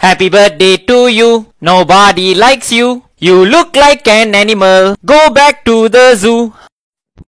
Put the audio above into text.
Happy birthday to you. Nobody likes you. You look like an animal. Go back to the zoo.